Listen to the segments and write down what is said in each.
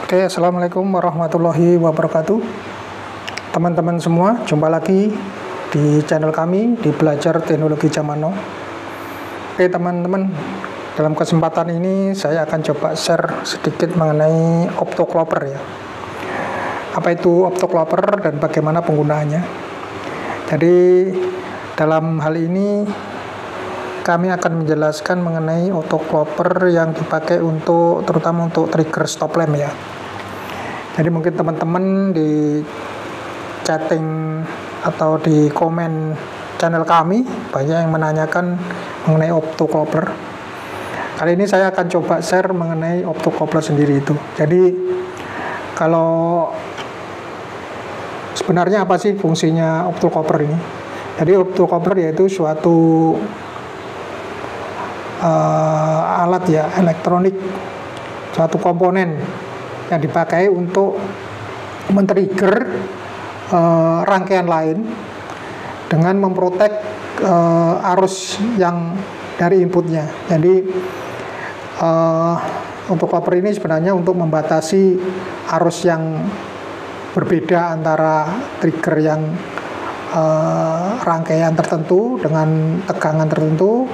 Oke, assalamualaikum warahmatullahi wabarakatuh. Teman-teman semua, jumpa lagi di channel kami di Belajar Teknologi Zaman Now. Oke teman-teman, dalam kesempatan ini saya akan coba share sedikit mengenai optoklopper ya. Apa itu optoklopper dan bagaimana penggunaannya? Jadi dalam hal ini kami akan menjelaskan mengenai optoklopper yang dipakai terutama untuk trigger stop lamp ya. Jadi mungkin teman-teman di chatting atau di komen channel kami banyak yang menanyakan mengenai optoklopper. Kali ini saya akan coba share mengenai optoklopper sendiri itu. Jadi kalau sebenarnya apa sih fungsinya optoklopper ini? Jadi optoklopper yaitu suatu alat ya elektronik, suatu komponen yang dipakai untuk men-trigger rangkaian lain dengan memprotek arus yang dari inputnya. Jadi optoklopper ini sebenarnya untuk membatasi arus yang berbeda antara trigger yang rangkaian tertentu dengan tegangan tertentu,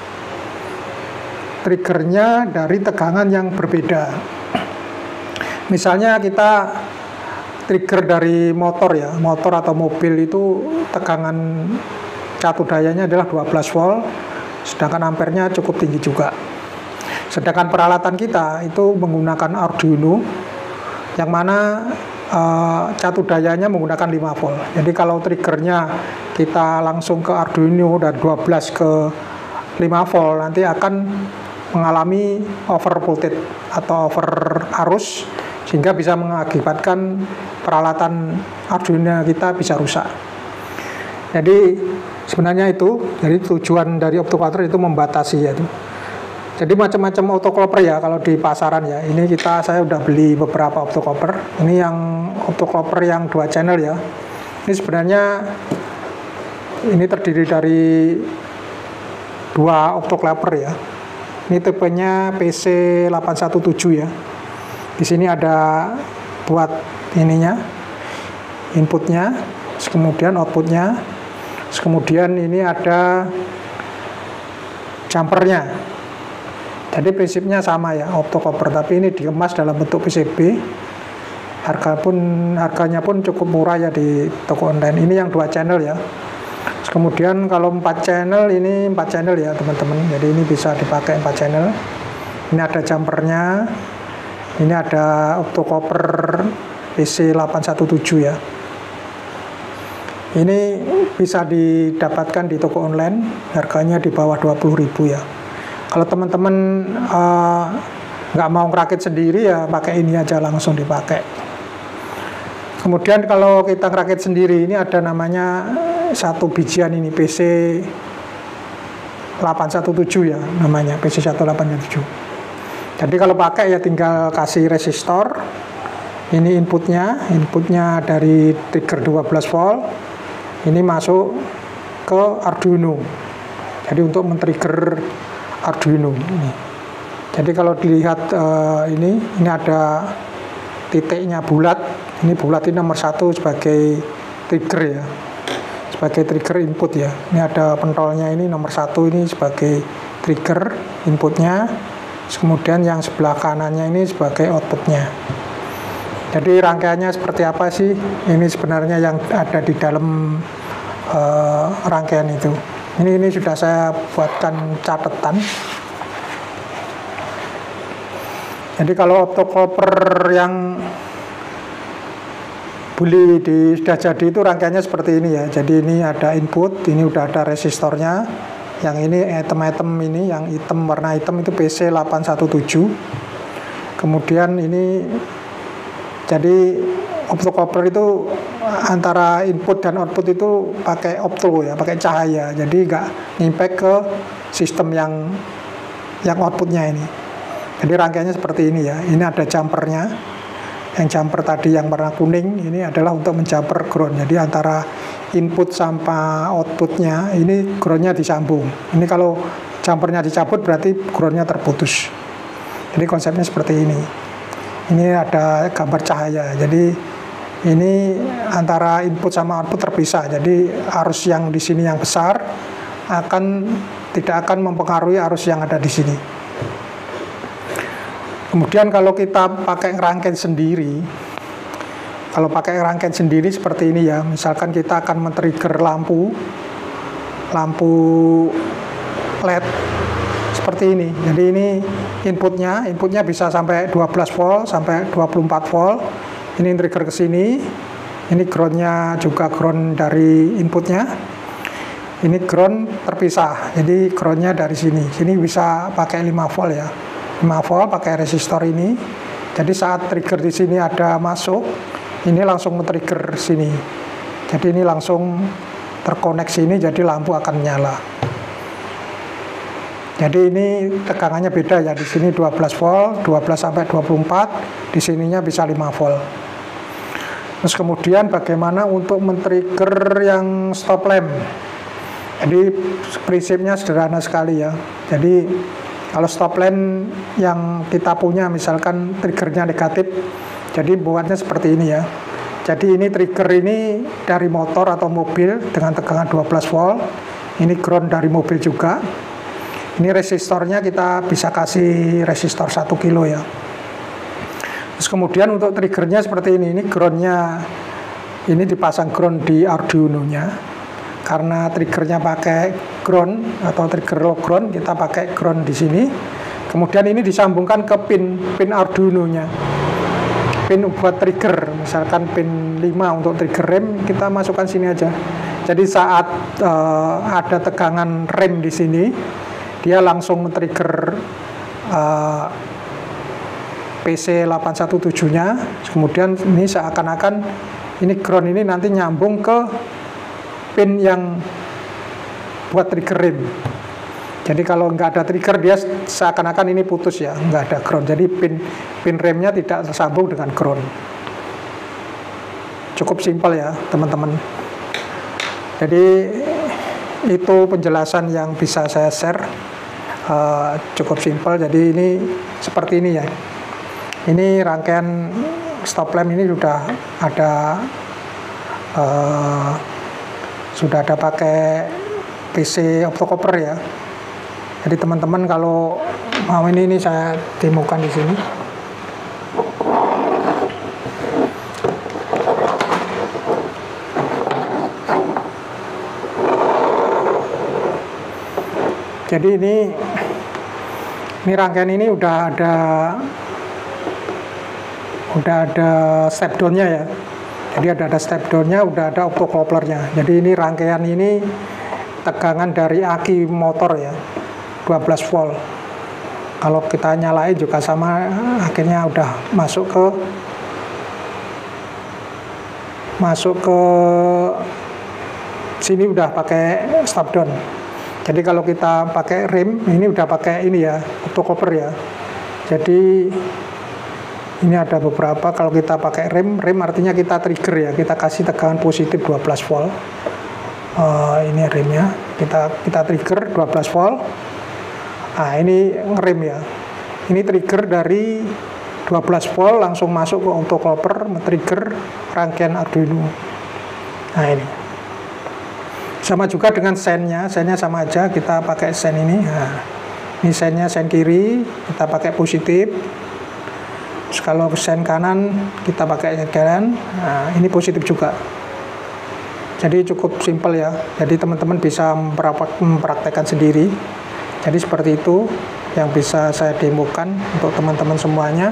triggernya dari tegangan yang berbeda. Misalnya kita trigger dari motor ya, motor atau mobil itu tegangan catu dayanya adalah 12 volt, sedangkan ampernya cukup tinggi juga. Sedangkan peralatan kita itu menggunakan Arduino, yang mana catu dayanya menggunakan 5 volt. Jadi kalau triggernya kita langsung ke Arduino dan 12 ke 5 volt, nanti akan mengalami over voltage atau over arus, sehingga bisa mengakibatkan peralatan Arduino kita bisa rusak. Jadi sebenarnya itu, jadi tujuan dari optoklopper itu membatasi ya itu. Jadi macam-macam optoklopper ya kalau di pasaran ya. Ini saya udah beli beberapa optoklopper. Ini yang optoklopper yang 2 channel ya. Ini sebenarnya ini terdiri dari 2 optoklopper ya. Ini tipenya PC817 ya. Di sini ada buat ininya, inputnya, kemudian outputnya, kemudian ini ada jumpernya. Jadi prinsipnya sama ya, optoklopper, tapi ini dikemas dalam bentuk PCB. Harganya pun cukup murah ya di toko online. Ini yang 2 channel ya. Kemudian kalau 4 channel, ini 4 channel ya teman-teman. Jadi ini bisa dipakai 4 channel. Ini ada jumpernya. Ini ada optoklopper PC817 ya. Ini bisa didapatkan di toko online. Harganya di bawah 20.000 ya. Kalau teman-teman nggak mau ngerakit sendiri ya pakai ini aja langsung dipakai. Kemudian kalau kita ngerakit sendiri, ini ada namanya satu bijian ini PC817 ya namanya, PC817. Jadi kalau pakai ya tinggal kasih resistor. Ini inputnya dari trigger 12 volt. Ini masuk ke Arduino. Jadi untuk men-trigger Arduino ini. Jadi kalau dilihat ini ada titiknya bulat. Ini bulat ini nomor 1 sebagai trigger ya. Sebagai trigger input ya. Ini ada pentolnya ini nomor 1 ini sebagai trigger inputnya. Kemudian yang sebelah kanannya ini sebagai outputnya. Jadi rangkaiannya seperti apa sih? Ini sebenarnya yang ada di dalam rangkaian itu. Ini sudah saya buatkan catatan. Jadi kalau optoklopper yang sudah jadi itu rangkaiannya seperti ini ya. Jadi ini ada input, ini udah ada resistornya. Yang ini item-item ini, yang warna hitam itu PC817. Kemudian ini, jadi optoklopper itu antara input dan output itu pakai opto ya, pakai cahaya. Jadi nggak impact ke sistem yang outputnya ini. Jadi rangkaiannya seperti ini ya. Ini ada jumpernya. Yang jumper tadi yang warna kuning ini adalah untuk menjumper ground. Jadi antara input sama outputnya ini groundnya disambung. Ini kalau jumpernya dicabut berarti groundnya terputus. Jadi konsepnya seperti ini. Ini ada gambar cahaya. Jadi ini antara input sama output terpisah. Jadi arus yang di sini yang besar tidak akan mempengaruhi arus yang ada di sini. Kemudian kalau kita pakai rangkaian sendiri, seperti ini ya, misalkan kita akan men-trigger lampu LED seperti ini. Jadi ini inputnya bisa sampai 12 volt sampai 24 volt. Ini trigger ke sini. Ini groundnya juga ground dari inputnya. Ini ground terpisah. Jadi groundnya dari sini. Sini bisa pakai 5 volt ya. 5 volt pakai resistor ini. Jadi saat trigger di sini ada masuk, ini langsung men-trigger sini. Jadi ini langsung terkoneksi ini, jadi lampu akan nyala. Jadi ini tegangannya beda ya. Di sini 12 volt, 12 sampai 24, di sininya bisa 5 volt. Terus kemudian bagaimana untuk men-trigger yang stop lamp? Jadi prinsipnya sederhana sekali ya. Jadi kalau stop lamp yang kita punya misalkan triggernya negatif, jadi buatnya seperti ini ya. Jadi ini trigger ini dari motor atau mobil dengan tegangan 12 volt. Ini ground dari mobil juga. Ini resistornya kita bisa kasih resistor 1 kilo ya. Terus kemudian untuk triggernya seperti ini groundnya ini dipasang ground di Arduino-nya. Karena triggernya pakai ground atau trigger low ground, kita pakai ground di sini. Kemudian ini disambungkan ke pin Arduino-nya. Pin buat trigger, misalkan pin 5 untuk trigger rem, kita masukkan sini aja. Jadi saat ada tegangan rem di sini, dia langsung men-trigger PC817-nya. Kemudian ini seakan-akan ini ground ini nanti nyambung ke pin yang buat trigger rem. Jadi kalau nggak ada trigger, dia seakan-akan ini putus ya, nggak ada ground. Jadi pin remnya tidak tersambung dengan ground. Cukup simpel ya teman-teman. Jadi itu penjelasan yang bisa saya share. Cukup simpel. Jadi ini seperti ini ya. Ini rangkaian stop lamp ini sudah ada pakai PC optocopper ya. Jadi teman-teman kalau mau ini saya demokan di sini. Jadi ini rangkaian ini udah ada step down-nya ya. Jadi ada step down-nya, udah ada optocoupler-nya. Jadi ini rangkaian ini tegangan dari aki motor ya, 12 volt. Kalau kita nyalain juga sama, akhirnya udah masuk ke sini, udah pakai stop down. Jadi kalau kita pakai rem, ini udah pakai ini ya, optocoupler ya. Jadi ini ada beberapa. Kalau kita pakai rem artinya kita trigger ya, kita kasih tegangan positif 12 volt. Ini remnya, kita trigger 12 volt. Nah ini ngerem ya. Ini trigger dari 12 volt langsung masuk ke optocoupler, men-trigger rangkaian Arduino. Nah ini. Sama juga dengan sennya sama aja, kita pakai sen ini. Nah, ini sennya sen kiri, kita pakai positif. Terus kalau sen kanan kita pakai sen kanan. Nah, ini positif juga. Jadi cukup simpel ya. Jadi teman-teman bisa mempraktekkan sendiri. Jadi seperti itu yang bisa saya demokan untuk teman-teman semuanya.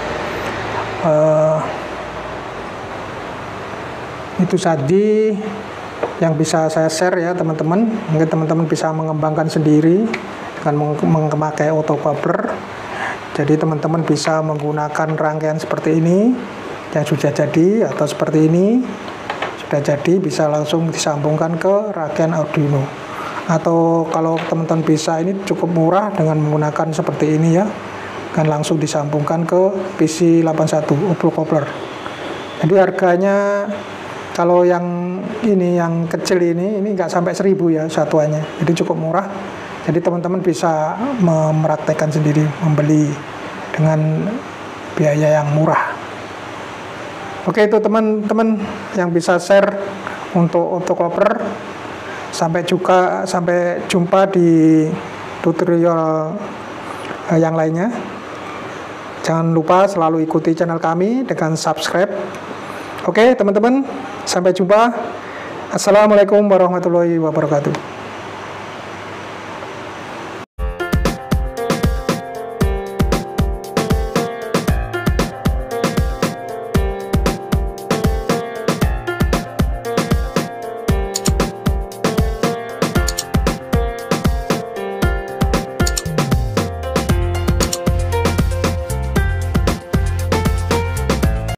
Itu tadi yang bisa saya share ya teman-teman. Mungkin teman-teman bisa mengembangkan sendiri dengan memakai optocoupler. Jadi teman-teman bisa menggunakan rangkaian seperti ini yang sudah jadi, atau seperti ini sudah jadi, bisa langsung disambungkan ke rangkaian Arduino. Atau kalau teman-teman bisa, ini cukup murah dengan menggunakan seperti ini ya, kan langsung disambungkan ke PC81 optocoupler. Jadi harganya kalau yang ini, yang kecil ini nggak sampai 1000 ya satuannya, jadi cukup murah. Jadi teman-teman bisa mempraktekkan sendiri, membeli dengan biaya yang murah. Oke, itu teman-teman yang bisa share untuk koper. Sampai jumpa di tutorial yang lainnya. Jangan lupa selalu ikuti channel kami dengan subscribe. Oke teman-teman, sampai jumpa. Assalamualaikum warahmatullahi wabarakatuh.